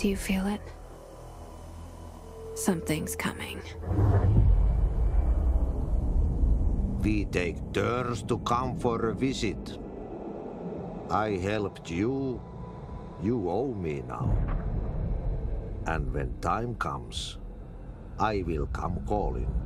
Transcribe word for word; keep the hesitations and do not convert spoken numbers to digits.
Do you feel it? Something's coming. We take turns to come for a visit. I helped you. You owe me now. And when time comes, I will come calling.